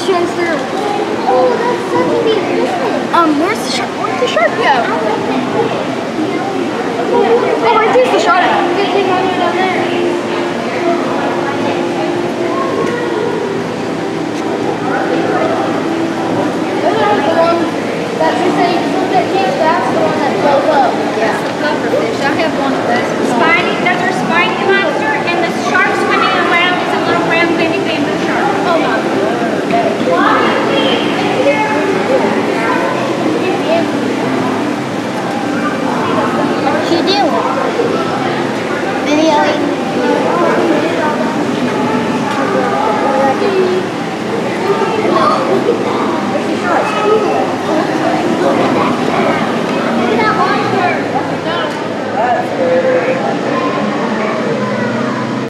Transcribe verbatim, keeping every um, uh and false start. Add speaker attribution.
Speaker 1: shines through. Oh, that's such a big difference. Um, where's the shark? Where's the shark go? Oh, I see the shark.